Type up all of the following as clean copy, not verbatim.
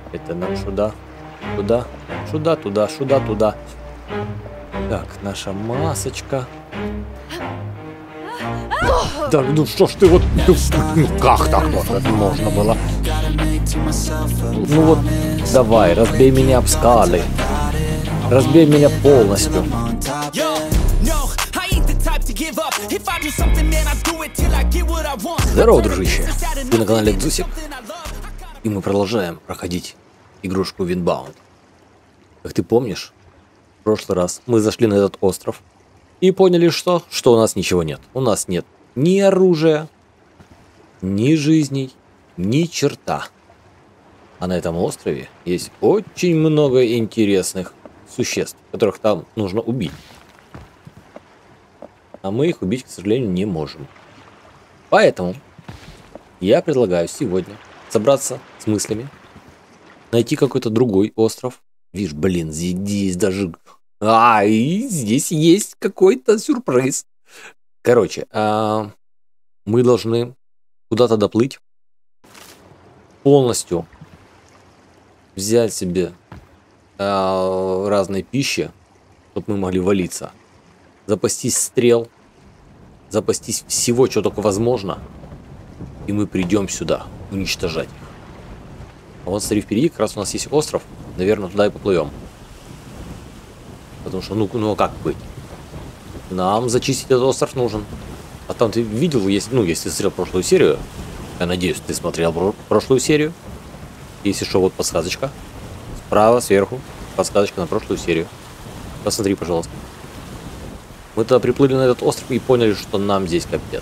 Это нам сюда. Туда. Сюда, туда, сюда, туда. Так, наша масочка. Да, ну что ж ты вот... Ну как так можно было? Ну вот, давай, разбей меня об скалы. Разбей меня полностью. Здорово, дружище. Ты на канале Дзусик. И мы продолжаем проходить игрушку Windbound. Как ты помнишь, в прошлый раз мы зашли на этот остров и поняли, что у нас ничего нет. У нас нет ни оружия, ни жизней, ни черта. А на этом острове есть очень много интересных существ, которых там нужно убить. А мы их убить, к сожалению, не можем. Поэтому я предлагаю сегодня собраться с мыслями, найти какой-то другой остров. Видишь, блин, здесь даже... и здесь есть какой-то сюрприз. Короче, мы должны куда-то доплыть, полностью взять себе разной пищи, чтобы мы могли валиться, запастись стрел, запастись всего, что только возможно, и мы придем сюда уничтожать их. А вот смотри, впереди как раз у нас есть остров, наверное, туда и поплывем. Потому что, ну как быть? Нам зачистить этот остров нужен. А там ты видел, если ты смотрел прошлую серию, я надеюсь, ты смотрел прошлую серию. Если что, вот подсказочка. Справа, сверху, подсказочка на прошлую серию. Посмотри, пожалуйста. Мы тогда приплыли на этот остров и поняли, что нам здесь капец.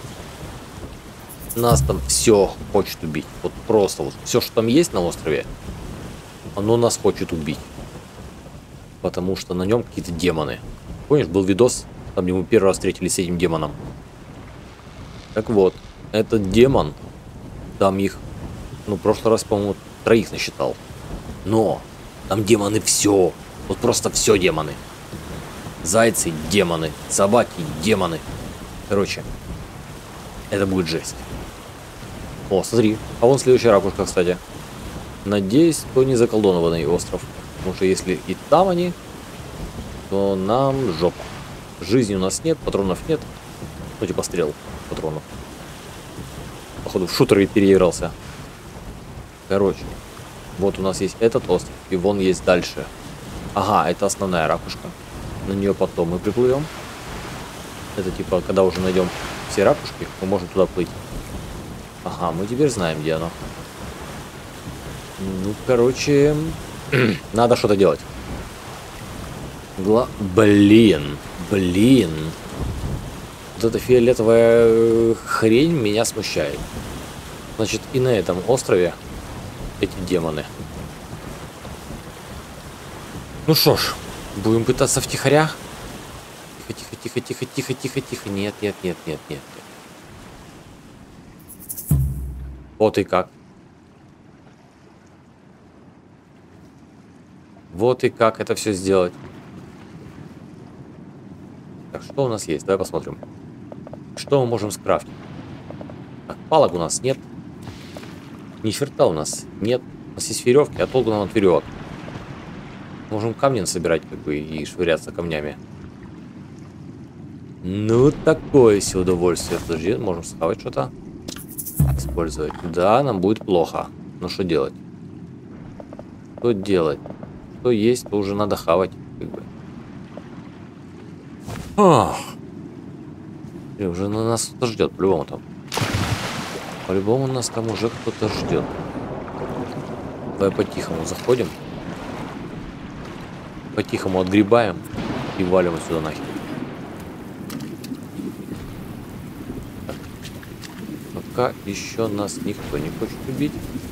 Нас там все хочет убить. Вот просто вот все, что там есть на острове, оно нас хочет убить. Потому что на нем какие-то демоны. Помнишь, был видос, там, где мы первый раз встретились с этим демоном? Так вот, этот демон, там их, в прошлый раз, по-моему, 3 насчитал. Но там демоны все. Вот просто все демоны. Зайцы – демоны, собаки – демоны. Короче, это будет жесть. О, смотри, а вон следующая ракушка, кстати. Надеюсь, то не заколдованный остров. Потому что если и там они, то нам жопа. Жизни у нас нет, патронов нет. Ну, типа стрел патронов. Походу, в шутеры переигрался. Короче, вот у нас есть этот остров, и вон есть дальше. Ага, это основная ракушка. На нее потом мы приплывем. Это типа, когда уже найдем все ракушки, мы можем туда плыть. Ага, мы теперь знаем, где оно. Ну, короче, надо что-то делать. Блин. Вот эта фиолетовая хрень меня смущает. Значит, и на этом острове эти демоны. Ну что ж, будем пытаться втихаря. Тихо. Нет. Вот и как. Вот и как это все сделать. Так, что у нас есть? Давай посмотрим. Что мы можем скрафтить? Так, палок у нас нет. Ни черта у нас нет. У нас есть веревки, а толку нам от веревок. Можем камни собирать, как бы, и швыряться камнями. Ну, такое себе удовольствие. Подожди, можем схавать что-то. Использовать. Да, нам будет плохо. Но что делать? Что делать? Что есть, то уже надо хавать, как бы. И уже на нас кто-то ждет, по-любому там. По-любому нас там уже кто-то ждет. Давай по-тихому заходим. По-тихому отгребаем и валим сюда нахер. Так. Пока еще нас никто не хочет убить.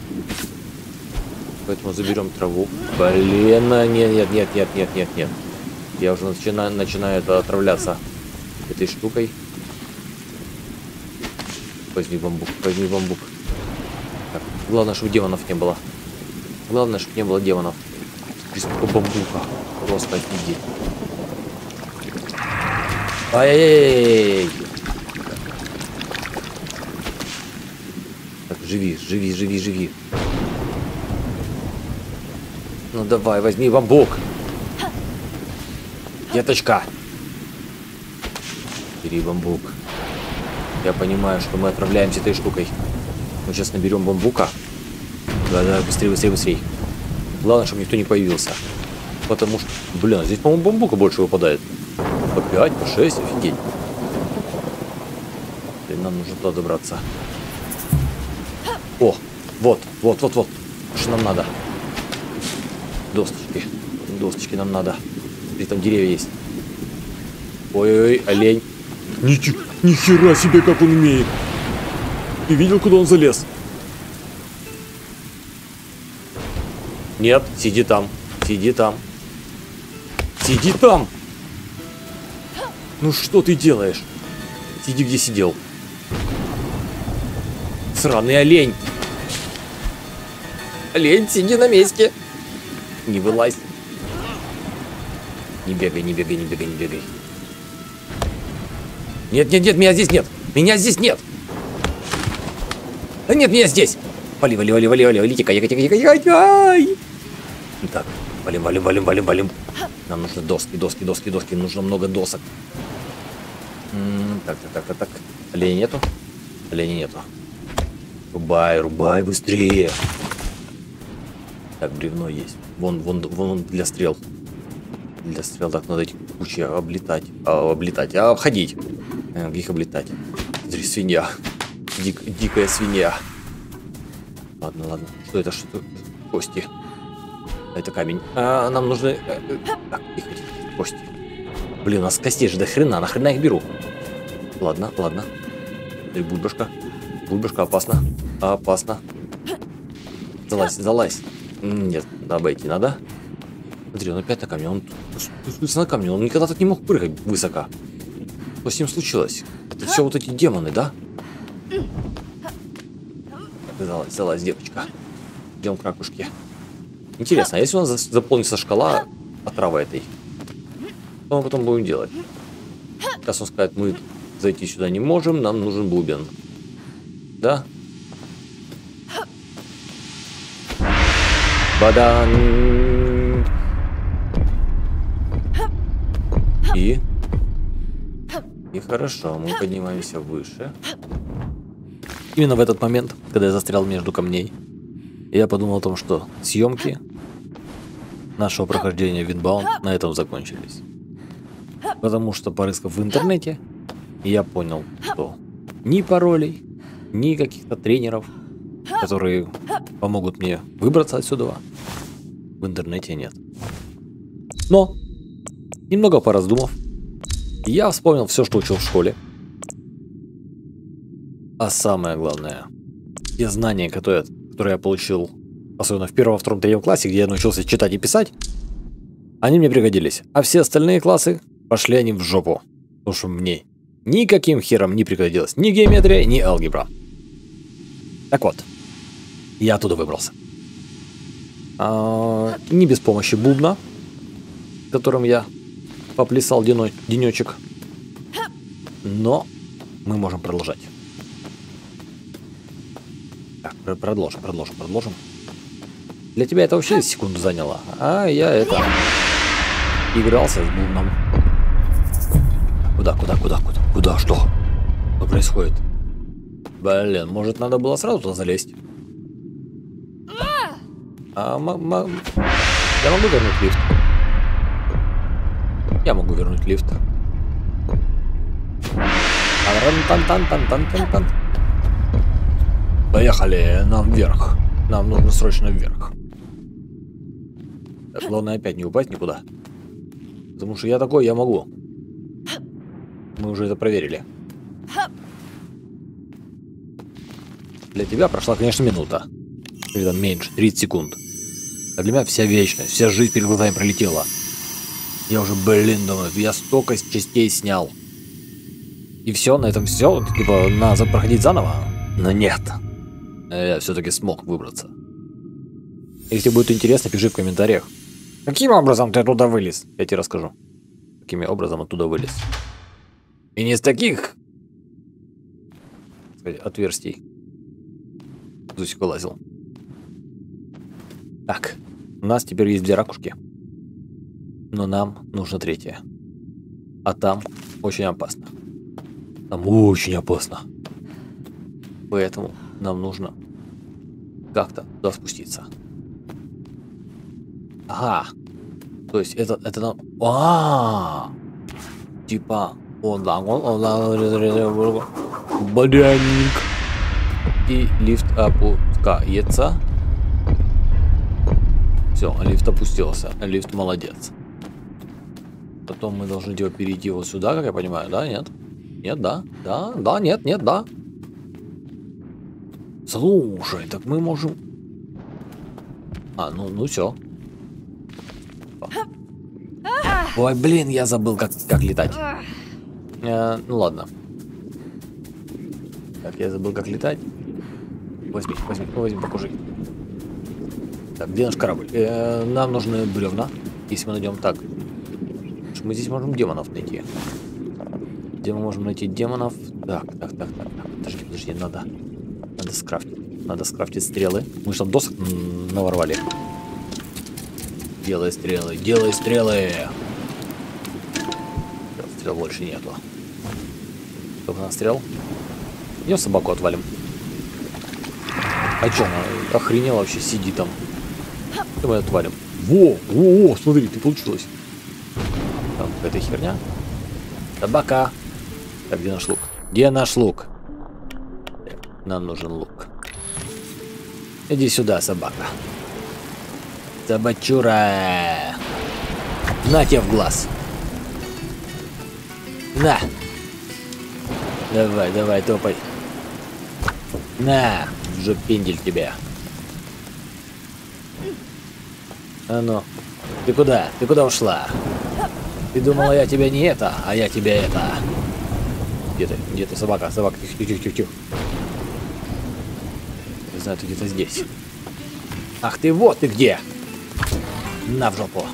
Поэтому заберем траву. Блин, нет. Я уже начинаю отравляться этой штукой. Возьми бамбук. Так, главное, чтобы демонов не было. Сколько бамбука. Просто офигеть. Ай-яй-яй! Так, живи. Ну давай, возьми бамбук. Деточка. Бери бамбук. Я понимаю, что мы отправляемся этой штукой. Мы сейчас наберем бамбука. Да, быстрее, быстрее, быстрее. Главное, чтобы никто не появился. Потому что, блин, здесь, по-моему, бамбука больше выпадает. По 5, по 6, офигеть. Блин, нам нужно туда добраться. О, вот. Что нам надо? Досточки. Досточки нам надо. Здесь там деревья есть. Ой-ой-ой, олень. Нихера себе, как он умеет. Ты видел, куда он залез? Нет, сиди там. Сиди там. Сиди там! Ну что ты делаешь? Сиди, где сидел. Сраный олень. Олень, сиди на месте. Не вылазь. Не бегай, не бегай, не бегай, не бегай. Нет, нет, нет, меня здесь нет. Меня здесь нет. Да нет, меня здесь. Вали, вали, вали, вали, вали, вали, тикай, тикай, тикай, тикай. Так, валим, валим, валим, валим, валим. Нам нужны доски, доски, доски, доски. Нужно много досок. Так. Оленя нету? Оленя нету. Рубай, рубай, быстрее. Так, бревно есть. Вон для стрел. Для стрел, так, надо эти кучи облетать. Обходить. Где их облетать? Смотри, свинья. Дикая свинья. Ладно. Что это? Что это? Кости. Это камень. Нам нужны... Так, тихо. Кости. Блин, у нас костей же до хрена. Нахрена я их беру? Ладно. Смотри, бульбашка. Бульбашка, опасно. Опасно. Залазь. Нет, обойти надо. Смотри, он опять на камне. Он на камне. Он никогда так не мог прыгать высоко. Что с ним случилось? Это все вот эти демоны, да? Залазь, девочка. Идем к ракушке. Интересно, а если у нас заполнится шкала отравы этой? Что мы потом будем делать? Сейчас он скажет, мы зайти сюда не можем, нам нужен бубен. Да? Бадан! И хорошо, мы поднимаемся выше. Именно в этот момент, когда я застрял между камней, я подумал о том, что съемки нашего прохождения Windbound на этом закончились. Потому что, порыскав в интернете, я понял, что ни паролей, ни каких-то тренеров, которые помогут мне выбраться отсюда, в интернете нет. Но, немного пораздумав, я вспомнил все, что учил в школе. А самое главное, те знания, которые я получил, особенно в первом, втором, третьем классе, где я научился читать и писать, они мне пригодились. А все остальные классы пошли они в жопу. Потому что мне никаким хером не пригодилось ни геометрия, ни алгебра. Так вот, я оттуда выбрался. Не без помощи бубна, которым я поплясал денечек. Но мы можем продолжать. Так, продолжим. Для тебя это вообще секунду заняло, а я игрался с бубном. Куда, что? Что происходит? Блин, может надо было сразу туда залезть? Я могу вернуть лифт. Я могу вернуть лифт. Поехали, нам вверх. Нам нужно срочно вверх. Так, главное опять не упасть никуда. Потому что я такой, я могу. Мы уже это проверили. Для тебя прошла, конечно, минута. Или там меньше, 30 секунд. А для меня вся вечность, вся жизнь перед глазами пролетела. Я уже, думаю, я столько частей снял. И все, на этом все? Типа, надо проходить заново? Но нет. Я все-таки смог выбраться. Если тебе будет интересно, пиши в комментариях. Каким образом ты оттуда вылез? Я тебе расскажу. Каким образом оттуда вылез. И не из таких отверстий Зусик вылазил. Так, У нас теперь есть 2 ракушки. Но нам нужно 3. А там очень опасно. Там очень опасно. Поэтому нам нужно как-то туда спуститься. Ага. То есть это нам... Типа... Бодянник. И лифт опускается. Все, лифт опустился. Лифт молодец. Потом мы должны типа перейти вот сюда, как я понимаю, да? Нет? Нет, да? Да, да, нет, нет, да. Слушай, так мы можем... ну все. Ой, блин, я забыл, как летать. Ну ладно. Так, я забыл, как летать. Возьми, покажи. Так, где наш корабль? Нам нужны бревна. Если мы найдем так. Мы здесь можем демонов найти. Где мы можем найти демонов? Так. Подожди, надо скрафтить. Надо скрафтить стрелы. Мы же там досок наворвали. Делай стрелы, делай стрелы. Стрел больше нету. Сколько у нас стрел? Идем собаку отвалим. А чё, она охренела вообще, сиди там. Давай отвалим. Во, смотри, ты получилось. Там какая-то херня. Собака. Так, где наш лук? Где наш лук? Нам нужен лук. Иди сюда, собака. Собачура. На тебе в глаз. На. Давай, топай. На, уже пендель тебе. А ну, ты куда? Ты куда ушла? Ты думала, я тебя не это, а я тебя это. Где ты, собака? Собака, тихо. Не знаю, ты где-то здесь. Ах ты, вот ты где! На в жопу.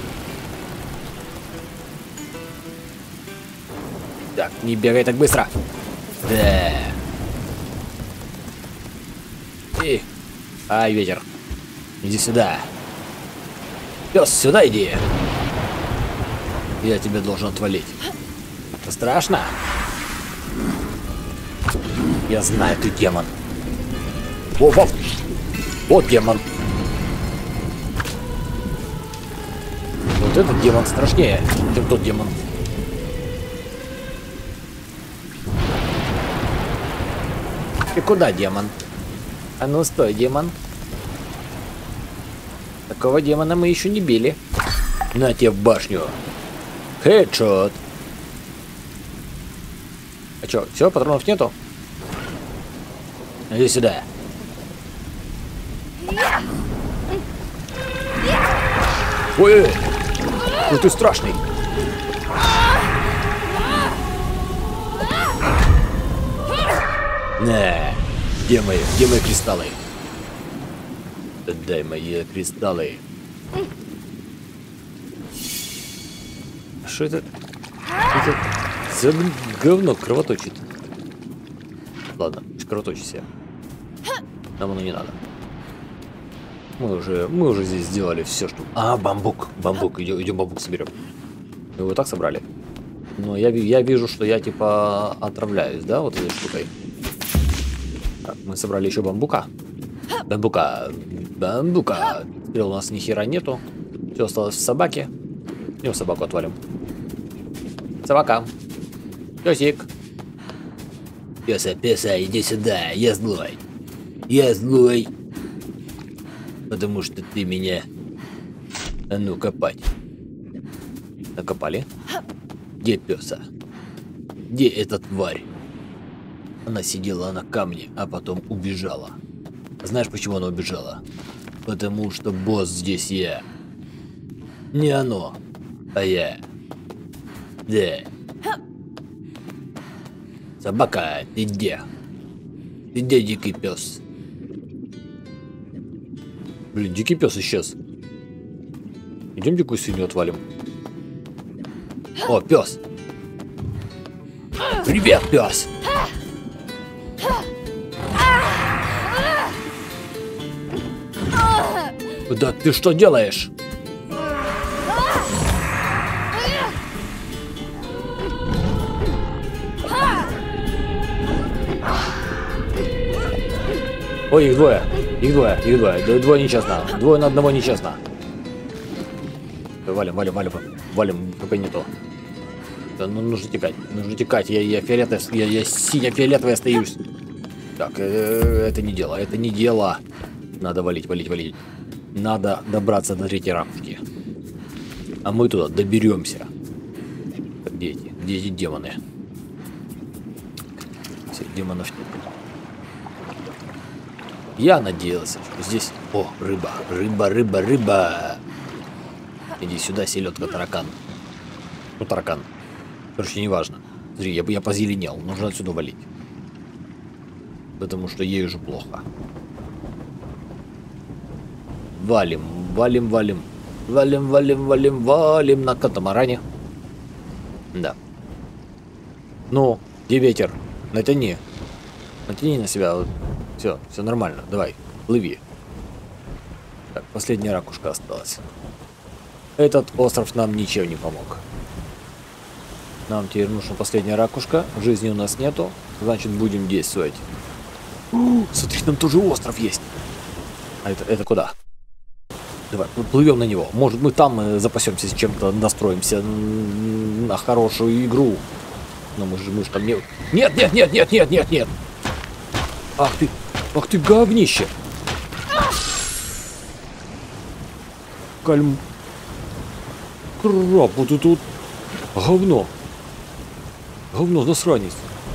Так, не бегай так быстро. Да. И... Ай, ветер. Иди сюда. Пес, сюда иди. Я тебе должен отвалить. Страшно? Я знаю, ты демон. Вот демон. Вот этот демон страшнее, чем тот демон. Ты куда, демон? А ну стой, демон. Такого демона мы еще не били. На тебе в башню. Хедшот. А чё, все, патронов нету? Иди сюда. Ой, ну ты страшный. На, где мои кристаллы? Отдай мои кристаллы. Что это? Это за говно кровоточит. Ладно, кровоточит себя. Нам оно не надо. Мы уже здесь сделали все, что... Бамбук. Идем бамбук соберем. Мы его так собрали. Но я вижу, что я типа отравляюсь, да, вот этой штукой. Так, мы собрали еще бамбука. Бамбука. Стрел у нас ни хера нету. Все осталось в собаке. Идем собаку отвалим. Собака. Песик. Песа, иди сюда. Я злой. Потому что ты меня... А ну, копать. Накопали. Где песа? Где эта тварь? Она сидела на камне, а потом убежала. Знаешь, почему она убежала? Потому что босс здесь я. Не оно, а я. Да. Собака, ты где? Ты где, дикий пес? Блин, дикий пес исчез. Идем дикую свинью отвалим. О, пес. Привет, пес. Да ты что делаешь? Ой, их двое. Их двое, их двое. Двое нечестно. Двое на одного нечестно. Валим, валим, валим. Валим, только не то. Да, ну, нужно текать. Нужно текать. Я фиолетовый, я сине-фиолетовый остаюсь. Так, это не дело, это не дело. Надо валить, валить, валить. Надо добраться до третьей ракушки. А мы туда доберемся. Где эти? Где эти демоны? Всех демонов нет. Я надеялся, что здесь... О, рыба, рыба, рыба, рыба. Иди сюда, селедка, таракан. Ну, таракан. Короче, неважно. Смотри, я позеленел. Нужно отсюда валить. Потому что ей уже плохо. Валим, валим, валим. Валим, валим, валим, валим на катамаране. Да. Ну, где ветер? Натяни. Натяни на себя. Все, все нормально. Давай, плыви. Так, последняя ракушка осталась. Этот остров нам ничем не помог. Нам теперь нужна последняя ракушка. Жизни у нас нету. Значит, будем действовать. Смотри, там тоже остров есть. А это куда? Давай, плывем на него. Может, мы там запасемся чем-то, настроимся на хорошую игру. Но мы же там не... Нет, нет, нет, нет, нет, нет, нет. Ах ты говнище. Краб, вот это вот говно. Говно, засранец.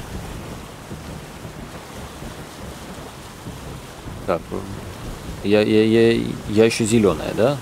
Так, я еще зеленая, да?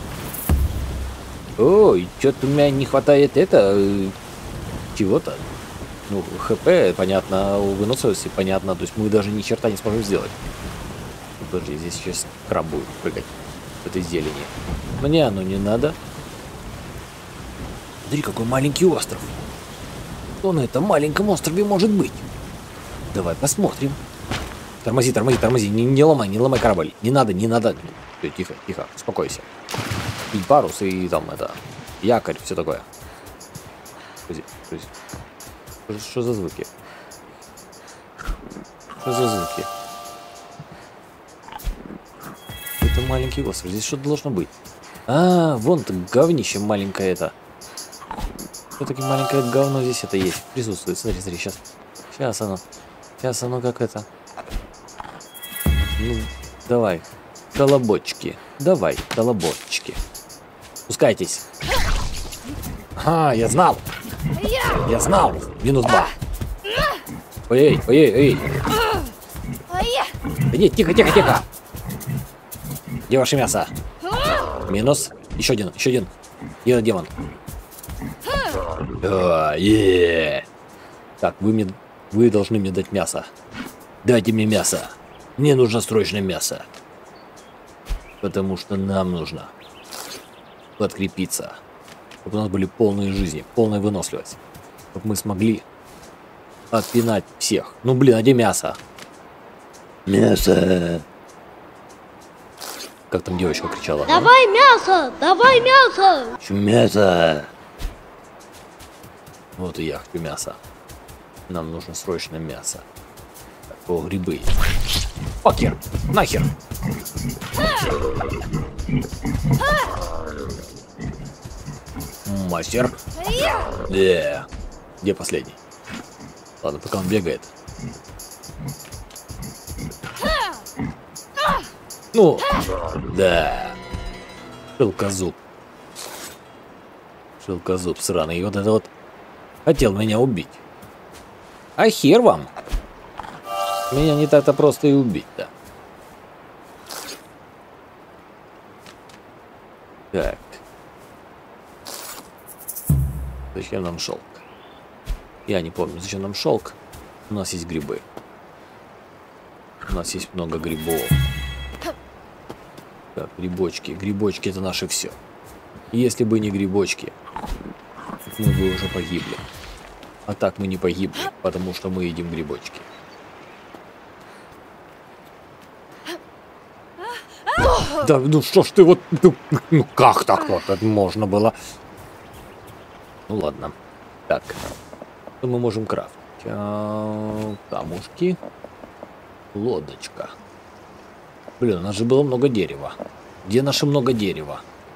Ой, что-то у меня не хватает чего-то. Ну, ХП, понятно, выносливости, понятно. То есть мы даже ни черта не сможем сделать. Подожди, здесь сейчас краб будет прыгать в этой зелени. Мне оно не надо. Смотри, какой маленький остров. Что на этом маленьком острове может быть? Давай посмотрим. Тормози, тормози, тормози. Не ломай корабль. Не надо, не надо. Тихо, тихо, успокойся. И парус, и там якорь, все такое. Что за звуки? Что за звуки? Это маленький остров. Здесь что-то должно быть. А, вон-то говнище маленькое это. Все-таки маленькое говно здесь это есть. Присутствует. Смотри, смотри, сейчас. Сейчас оно как это. Ну, давай. Колобочки. Давай, колобочки. Спускайтесь. Ага, я знал. Я знал. Минус 2. Ой, ой, ой. Да нет, тихо, тихо, тихо. Где ваше мясо? Минус. Еще один, еще один. Где демон? Так, вы должны мне дать мясо. Дайте мне мясо. Мне нужно срочно мясо. Потому что нам нужно подкрепиться. Чтобы у нас были полные жизни, полная выносливость. Чтобы мы смогли отпинать всех. Ну блин, а где мясо? Мясо. Как там девочка кричала? Давай мясо! Давай мясо! Хочу мясо. Вот и я хочу мясо. Нам нужно срочно мясо. Так, о, грибы. Покер! Нахер! Мастер. Где последний? Ладно, пока он бегает. Ну, да. Шелкозуб. Шелкозуб сраный. И вот это вот хотел меня убить. А хер вам. Меня не так-то просто и убить-то. Так. Зачем нам шелк? Я не помню, зачем нам шелк. У нас есть грибы. У нас есть много грибов. Так, грибочки. Грибочки это наше все. Если бы не грибочки, мы бы уже погибли. А так мы не погибли, потому что мы едим грибочки. Да, ну что ж ты вот... Ну как так вот это можно было? Ну ладно. Так. Что мы можем крафтить? Камушки. Лодочка. Блин, у нас же было много дерева. Где наше много дерева?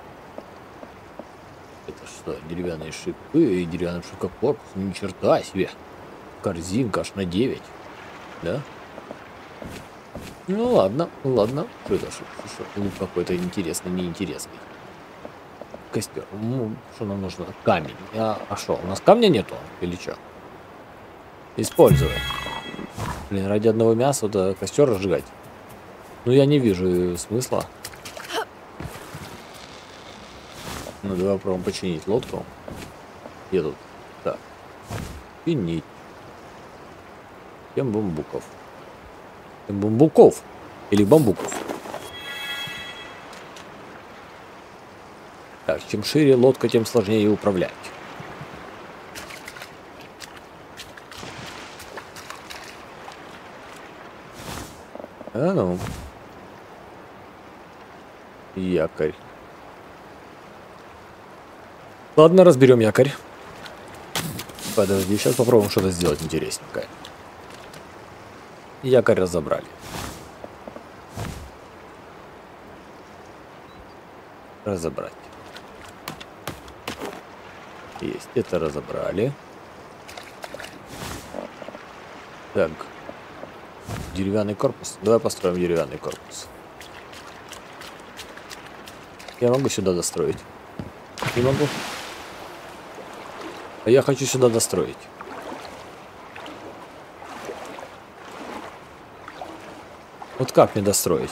Это что, деревянные шипы и деревянный шипкокорпус? Ни черта себе. Корзинка аж на 9. Да? Ну ладно, ладно. Что это? Лук какой-то интересный, неинтересный. Костер. Ну, что нам нужно? Камень. А что, у нас камня нету? Или что? Используем. Блин, ради одного мяса да, костер разжигать. Ну я не вижу смысла. Ну давай попробуем починить лодку. Где тут? Так. Чинить. 7 бамбуков. 7 бамбуков. Или бамбуков. Так, чем шире лодка, тем сложнее ее управлять. А ну. Якорь. Ладно, разберем якорь. Подожди, сейчас попробуем что-то сделать интересненькое. Якорь разобрали. Разобрать. Есть, это разобрали. Так. Деревянный корпус. Давай построим деревянный корпус. Я могу сюда достроить? Не могу. А я хочу сюда достроить. Вот как мне достроить?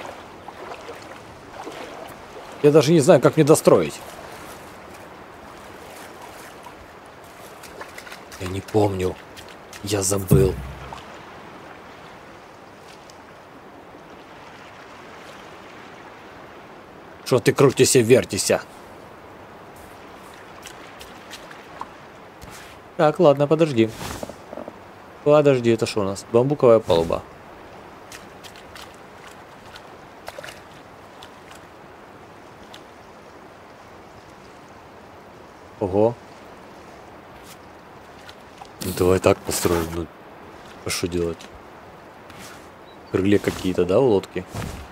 Я даже не знаю, как мне достроить. Я не помню. Я забыл. Что ты крутишься, вертишься? Так, ладно, подожди. Подожди, это что у нас? Бамбуковая палуба. Ого. Ну, давай так построим. Ну, а что делать? Крылья какие-то, да, у лодки?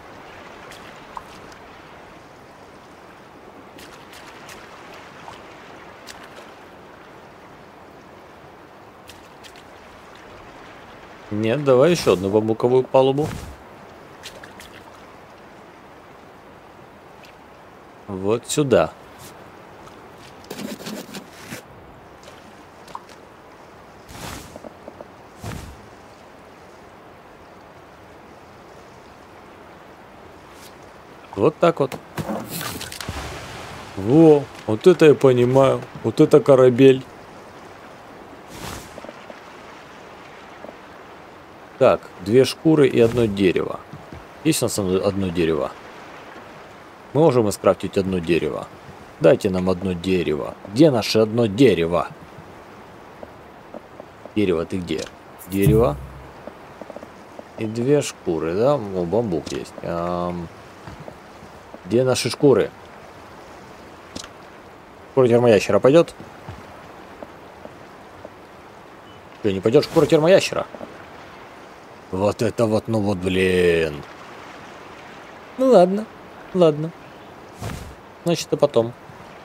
Нет, давай еще одну бамбуковую палубу. Вот сюда. Вот так вот. Во, вот это я понимаю. Вот это корабель. Так, 2 шкуры и 1 дерево. Есть у нас одно дерево? Мы можем скрафтить 1 дерево. Дайте нам 1 дерево. Где наше 1 дерево? Дерево ты где? Дерево. И 2 шкуры, да? О, бамбук есть. Где наши шкуры? Шкура термоящера пойдет? Что, не пойдет шкура термоящера? Вот это вот, ну вот, блин. Ну ладно, ладно. Значит, и потом.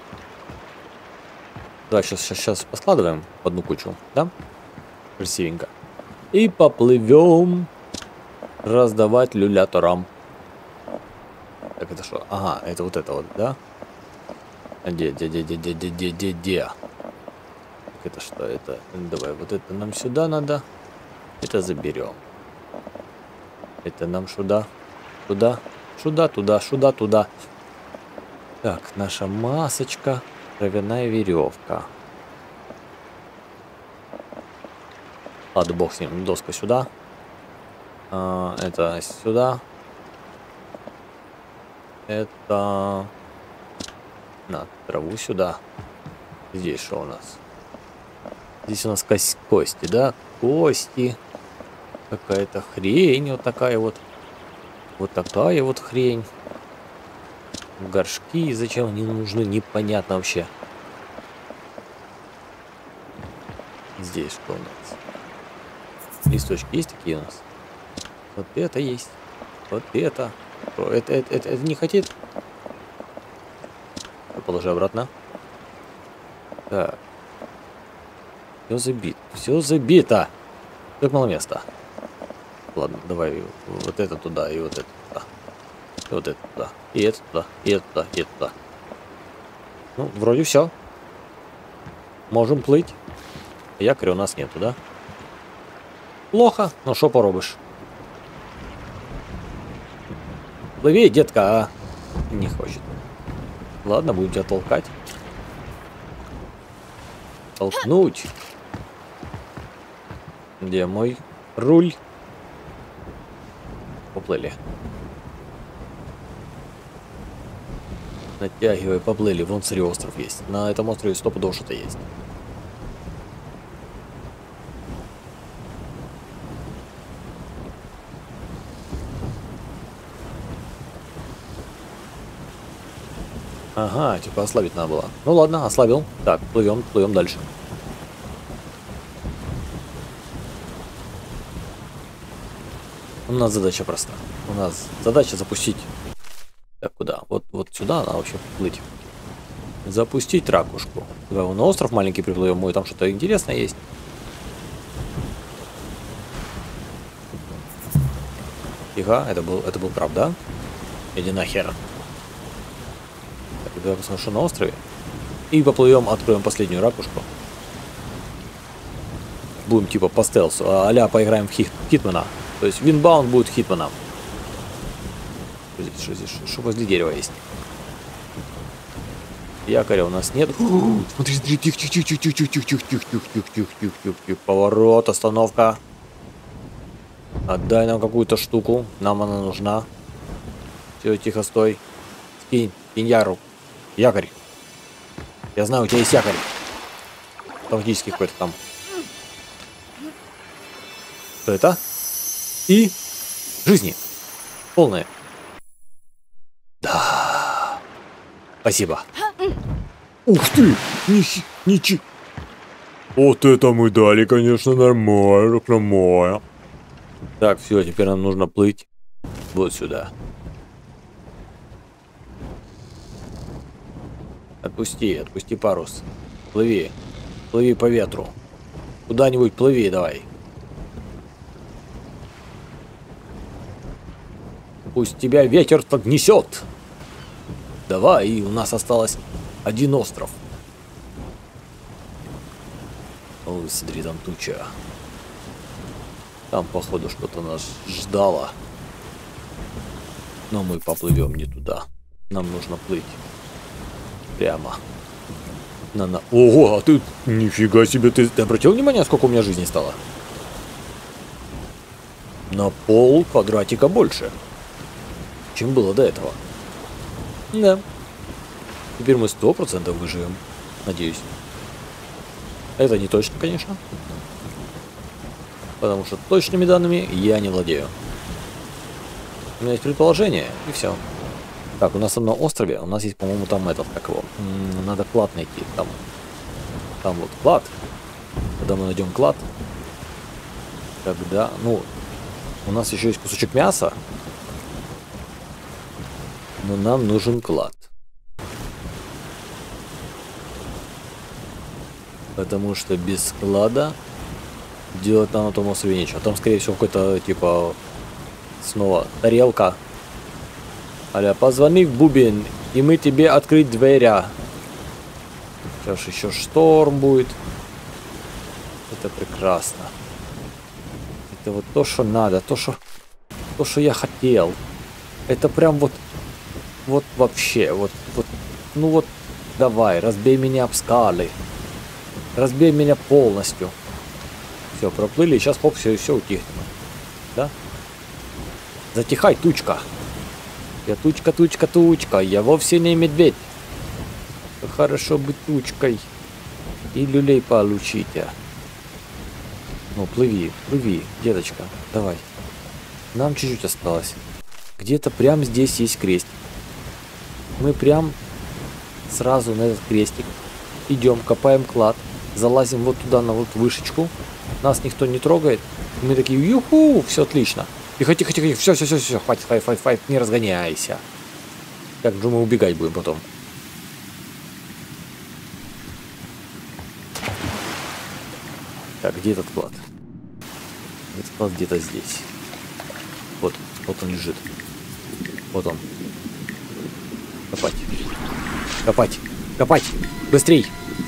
Давай сейчас поскладываем в одну кучу, да? Красивенько. И поплывем раздавать люляторам. Так, это что? Ага, это вот, да? Где? Так, это что? Это, давай, вот это нам сюда надо. Это заберем. Это нам сюда. Туда. Сюда, туда, сюда, туда. Так, наша масочка. Травяная веревка. Ладно, бог с ним. Доска сюда. Это сюда. Это... На, траву сюда. Здесь что у нас? Здесь у нас кости, да? Кости. Какая-то хрень вот такая вот. Вот такая вот хрень. Горшки зачем они нужны, непонятно вообще. Здесь что у нас? Листочки есть такие у нас? Вот это есть. Вот это. Это не хотит? Положи обратно. Так. Все забито. Все забито. Как мало места. Ладно, давай вот это туда и вот это туда. И вот это туда. И это туда. И это туда. И это туда. Ну, вроде все. Можем плыть. Якоря у нас нету, да? Плохо, но что поробишь? Плыви, детка, а? Не хочет. Ладно, будем тебя толкать. Толкнуть. Где мой руль? Поплыли. Натягивай, поплыли. Вон, смотри, остров есть. На этом острове стопудово что-то есть. Ага, типа ослабить надо было. Ну ладно, ослабил. Так, плывем дальше. У нас задача проста. У нас задача запустить. Так, куда? Вот сюда надо вообще плыть. Запустить ракушку. Давай вон на остров маленький приплывем, мой там что-то интересное есть. Тихо, это был краб, да? Иди нахер. Так, давай посмотрим, что на острове. И поплывем, откроем последнюю ракушку. Будем типа по стелсу, а-ля поиграем в Хитмана. То есть Винбаунд будет Хитманом. Что здесь? Что возле дерева есть? Якоря у нас нет. Смотри, тихо. Поворот, остановка. Отдай нам какую-то штуку. Нам она нужна. Все, тихо, стой. Кинь яру. Якорь. Я знаю, у тебя есть якорь. Автоматический какой-то там. Что это? И жизни. Полные. Да. Спасибо. Ух ты! Ничего. Вот это мы дали, конечно, нормально. Так, все, теперь нам нужно плыть вот сюда. Отпусти парус. Плыви по ветру. Куда-нибудь плыви давай. Пусть тебя ветер так несет. Давай, и у нас осталось один остров. Ой, смотри, там туча. Там, походу, что-то нас ждало. Но мы поплывем не туда. Нам нужно плыть прямо. Ого, а ты... Нифига себе, ты обратил внимание, сколько у меня жизни стало? На пол квадратика больше, чем было до этого. Да. Теперь мы 100% выживем. Надеюсь. Это не точно, конечно. Потому что точными данными я не владею. У меня есть предположение, и все. Так, у нас на острове, у нас есть, по-моему, там этот, как его. Надо клад найти. Там вот клад. Когда мы найдем клад, тогда, ну, у нас еще есть кусочек мяса. Но нам нужен клад. Потому что без клада делать нам на том острове нечего. Там, скорее всего, какой-то, типа, снова тарелка. Аля, позвони в бубен, и мы тебе открыть дверя. Сейчас еще шторм будет. Это прекрасно. Это вот то, что надо, то, что я хотел. Это прям вот вообще, ну вот, давай, разбей меня об скалы. Разбей меня полностью. Все, проплыли, сейчас хоп, все утихнет. Да? Затихай, тучка. Я тучка, я вовсе не медведь. Хорошо быть тучкой. И люлей получите. Ну, плыви, деточка, давай. Нам чуть-чуть осталось. Где-то прямо здесь есть крестик. Мы прям сразу на этот крестик идем, копаем клад, залазим вот туда на вот вышечку. Нас никто не трогает. Мы такие, юху, все отлично. Тихо, тихо, тихо, все, хватит, не разгоняйся. Как же мы убегать будем потом? Так, где этот клад? Этот клад где-то здесь. Вот он лежит. Вот он. Копать! Быстрей!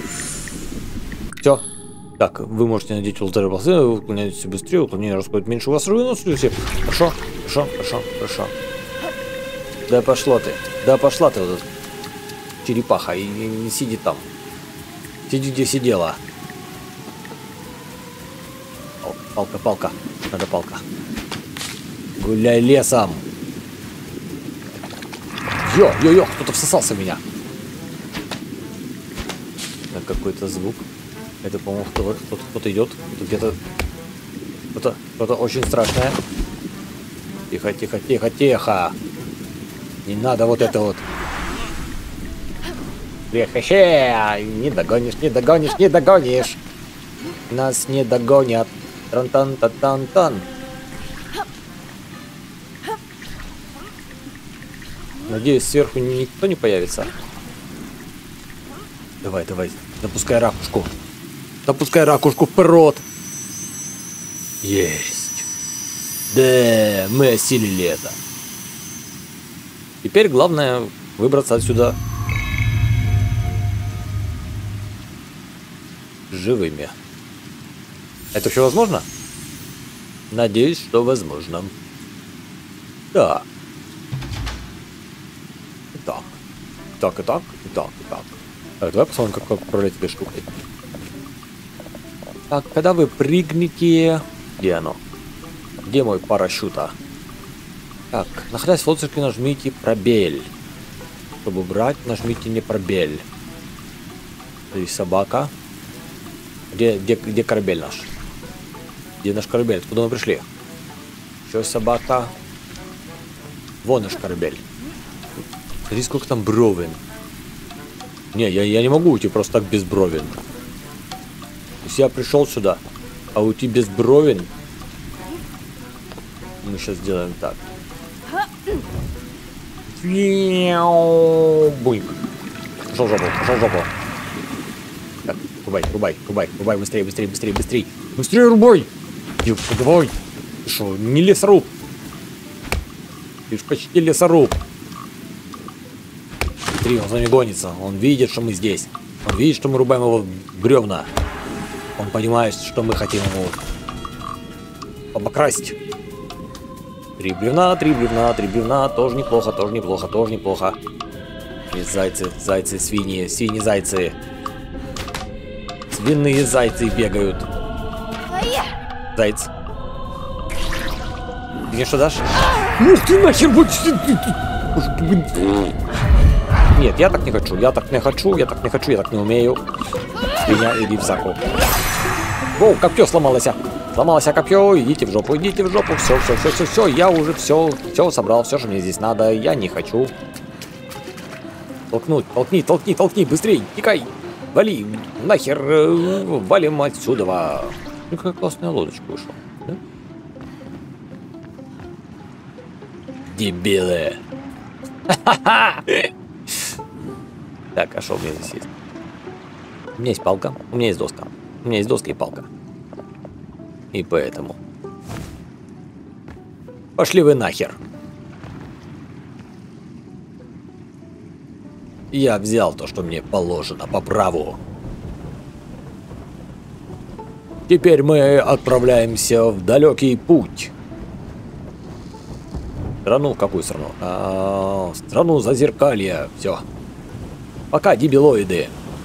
Все. Так, вы можете надеть ультраполосы, уклоняйтесь быстрее, уклонение расходит меньше у вас выносливости. Хорошо. Да пошла ты, вот эта черепаха, и не сиди там. Сиди, где сидела. Палка. Надо палка. Гуляй лесом. Йо, кто-то всосался в меня. Так, какой-то звук. Это, по-моему, кто-то идет. Где-то что-то очень страшное. Тихо. Не надо вот это вот. Не догонишь. Нас не догонят. Тран-тан-тан-тан-тан. Надеюсь, сверху никто не появится. Давай. Запускай ракушку вперед. Есть. Да, мы осилили это. Теперь главное выбраться отсюда живыми. Это все возможно? Надеюсь, что возможно. Да. Так. Так, давай посмотрим, как управлять этой штукой. Так, когда вы прыгнете... Где оно? Где мой парашюта? Так, находясь в воздухе, нажмите пробель. Чтобы брать, нажмите не пробель. Здесь собака. Где корабель наш? Где наш корабель? Откуда мы пришли? Еще собака. Вон наш корабель. Смотри, сколько там бровен. Не, я не могу уйти просто так без бровен. То есть я пришел сюда, а уйти без бровен. Мы сейчас сделаем так. Буньк. Пошел в жопу. Так, рубай, быстрее. Быстрее рубай! Девка, давай! Ты что, не лесоруб? Ты ж почти лесоруб. Смотри, он за нами гонится. Он видит, что мы здесь. Он видит, что мы рубаем его бревна. Он понимает, что мы хотим его обокрасть. Три бревна. Тоже неплохо. Есть зайцы, свиньи, зайцы. Свиные зайцы бегают. Заяц. Ты мне что дашь? Ух ты нахер! Нет, я так не хочу, я так не умею. Свинья, иди в саку. Воу, копье сломалось. Сломалось копье, идите в жопу. Все, я уже все собрал, все, что мне здесь надо, я не хочу. Толкни, быстрей, тикай, вали, нахер, валим отсюда. Ну, какая классная лодочка вышла, да? Дебилы. Так, а что у меня здесь есть? У меня есть палка, у меня есть доска. У меня есть доска и палка. И поэтому... Пошли вы нахер. Я взял то, что мне положено по праву. Теперь мы отправляемся в далекий путь. Страну? Какую страну? Страну Зазеркалья. Все. Пока, дебилоиды.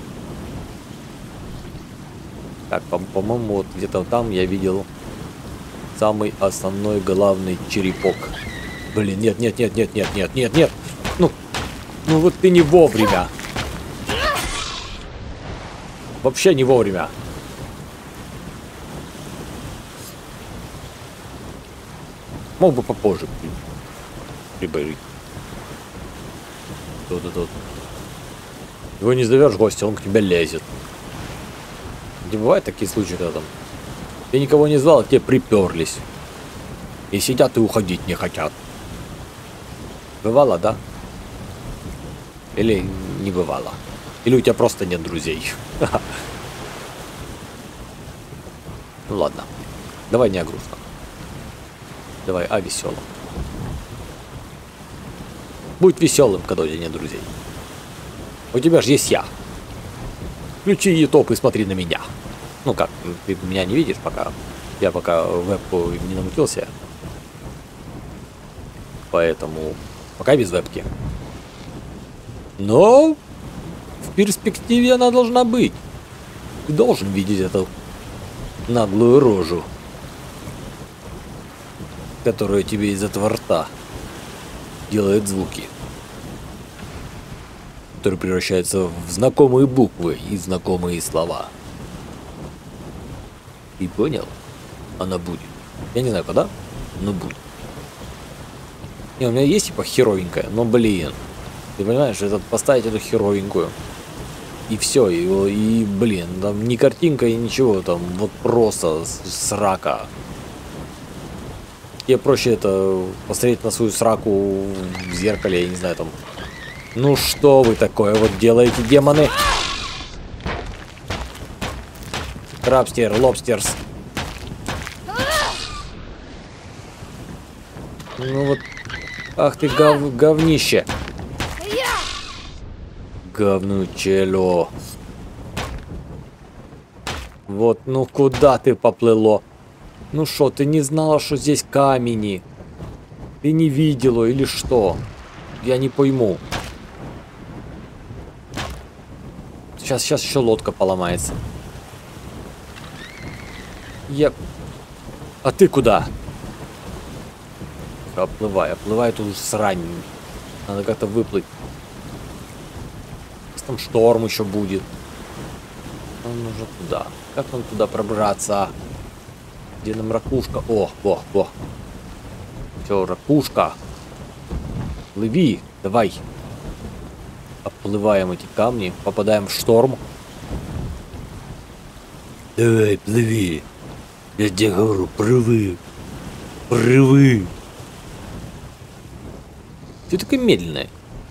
Так, по-моему, вот где-то там я видел самый основной главный черепок. Блин, нет. Ну вот ты не вовремя. Вообще не вовремя. Мог бы попозже прибыть. Тут. Его не зовешь гостя, он к тебе лезет. Не бывают такие случаи, когда там ты никого не звал, а тебе приперлись. И сидят и уходить не хотят. Бывало, да? Или не бывало? Или у тебя просто нет друзей? Ну ладно. Давай не о грустном. Давай о веселом. Будь веселым, когда у тебя нет друзей. У тебя же есть я. Включи YouTube и смотри на меня. Ну как, ты меня не видишь пока. Я пока в вебку не намутился. Поэтому пока без вебки. Но в перспективе она должна быть. Ты должен видеть эту наглую рожу, которая тебе из этого рта делает звуки, которые превращаются в знакомые буквы и знакомые слова. И понял? Она будет. Я не знаю когда, но будет. Не, у меня есть типа херовенькая, но блин. Ты понимаешь, это поставить эту херовенькую. И все, и блин, там ни картинка и ничего, там вот просто срака. Тебе проще это посмотреть на свою сраку в зеркале, я не знаю, там. Ну что вы такое вот делаете, демоны? Крабстер, лобстерс. Ну вот. Ах ты говнище. Говнучело. Вот, ну куда ты поплыло? Ну что, ты не знала, что здесь камени? Ты не видела или что? Я не пойму. Сейчас еще лодка поломается. А ты куда? Оплывай тут срань. Надо как-то выплыть. Там шторм еще будет. Нам нужно туда. Как нам туда пробраться? Где нам ракушка? О. Все, ракушка. Плыви, давай. Оплываем эти камни, попадаем в шторм. Давай, плыви. Я тебе говорю, плыви. Ты такая медленная.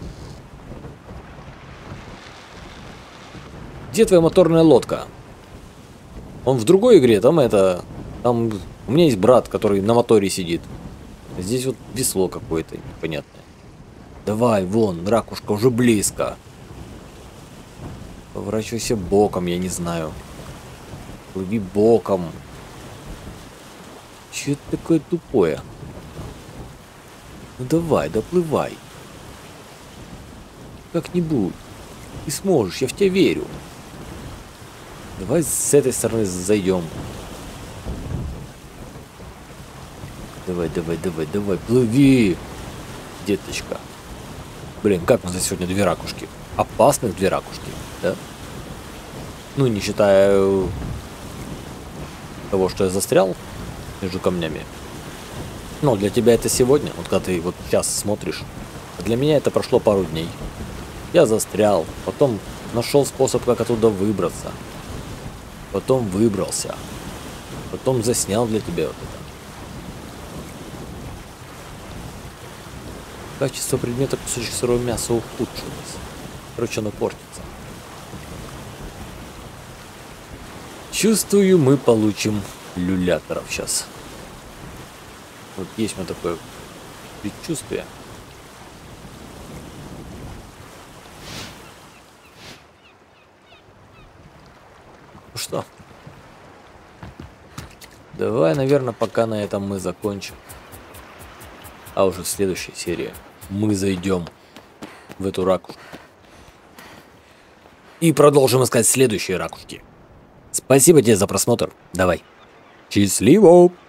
Где твоя моторная лодка? Он в другой игре, там у меня есть брат, который на моторе сидит. Здесь вот весло какое-то непонятное. Давай, вон, ракушка уже близко. Поворачивайся боком, я не знаю. Плыви боком. Че это такое тупое? Ну давай, доплывай. Как-нибудь. Ты сможешь, я в тебя верю. Давай с этой стороны зайдем. Давай, плыви, деточка. Блин, как мы за сегодня две ракушки? Опасных две ракушки, да? Ну, не считая того, что я застрял между камнями. Но для тебя это сегодня, вот когда ты вот сейчас смотришь. А для меня это прошло пару дней. Я застрял, потом нашел способ, как оттуда выбраться. Потом выбрался. Потом заснял для тебя вот это. Качество предмета кусочек сырого мяса ухудшилось. Короче, оно портится. Чувствую, мы получим люляторов сейчас. Вот есть у меня такое предчувствие. Ну что? Давай, наверное, пока на этом мы закончим. А уже в следующей серии мы зайдем в эту ракушку. И продолжим искать следующие ракушки. Спасибо тебе за просмотр. Давай. Счастливо!